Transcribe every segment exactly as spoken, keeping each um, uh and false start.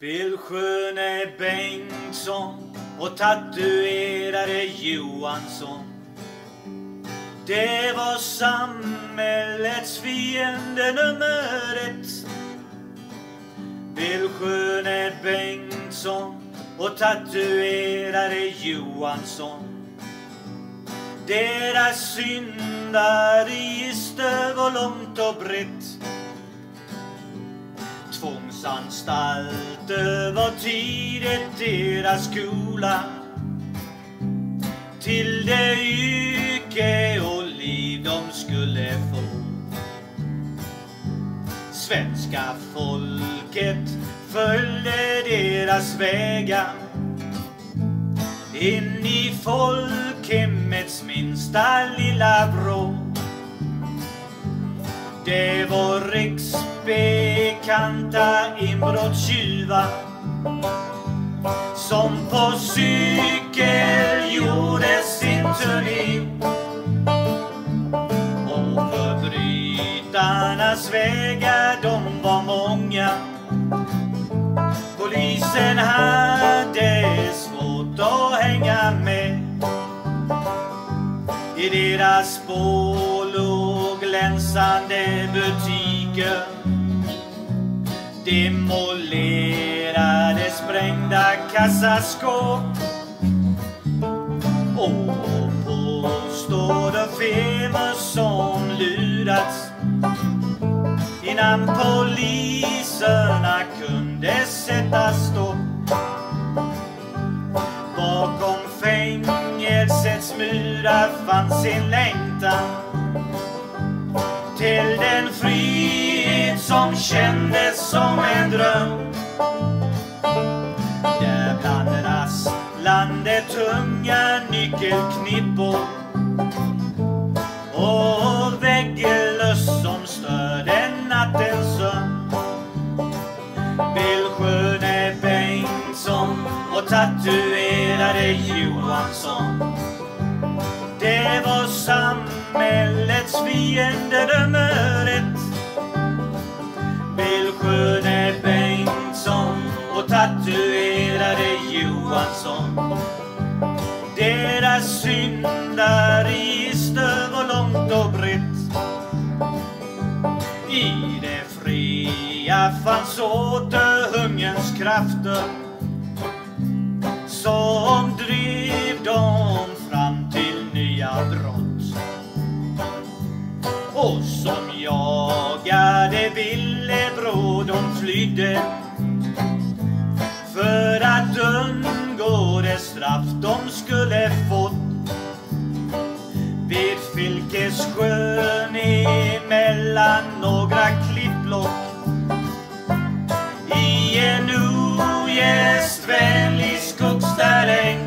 Bill Sköne Bengtsson och tatuerade Johansson. Det var samhällets fiende nummer ett. Bill Sköne Bengtsson och tatuerade Johansson. Deras syndaregister var långt och brett. Tvångsanstalter var tidigt deras skola till det yrke och liv de skulle få. Svenska folket följde deras vägar in i folkhemmets minsta lilla vrå. Det var riksbekanta inbrottstjuvar som på cykel gjorde sin turné. Och förbrytarnas vägar, de var många. Polisen hade svårt att hänga med. I deras spår låg glänsande butiker, demolerade sprängda kassaskåp och påstådda firmor som lurats innan poliserna kunde sätta stopp. Bakom fängelsets murar fanns en längtan till den frihet som kändes som en dröm. Där bland rasslande tunga nyckelknippor och vägglöss som störde nattens sömn. Bill Sköne Bengtsson och tatuerade Johansson. Det var samhällets fiende nummer ett. Bill Sköne Bengtsson och tatuerade Johansson. Deras syndaregister var långt och brett. I det fria fanns åter hungerns krafter som drev dem fram till nya brott och som jagade villebråd. De flydde för att undgå det straff de skulle fått. Vid Filkessjön emellan några klippblock i en ogästvänlig skogsterräng,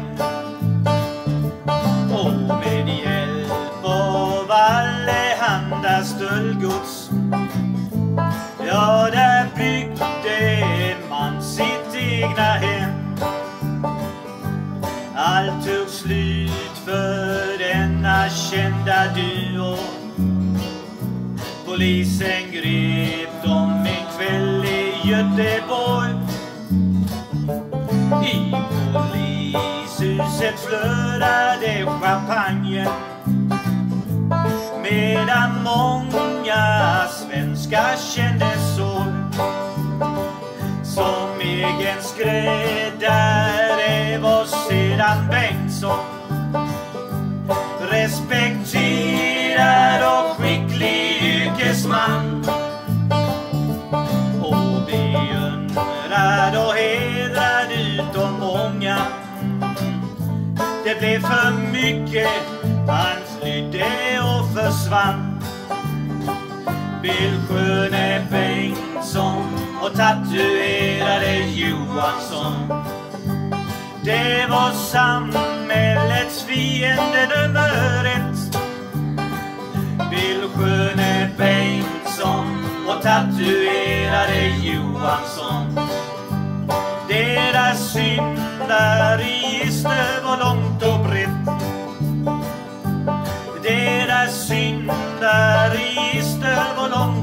och med hjälp av allehanda stöldgods, ja, där byggde man sitt egna hem. Allt tog slut för denna kända duo. Polisen grep dem en kväll i Göteborg. I polishuset flödade champagne, medan många svenskar kände sorg. Som egen skräddare var sedan Bengtsson, respekterad och skicklig yrkesman, och beundrad och hedrad utav många. Det blev för mycket, han flydde och försvann. Bill Sköne Bengtsson och tatuerade Johansson. Det var samhällets fiende nummer ett. Bill Sköne Bengtsson och tatuerade Johansson. Deras syndaregister var långt och brett. Deras syndaregister var långt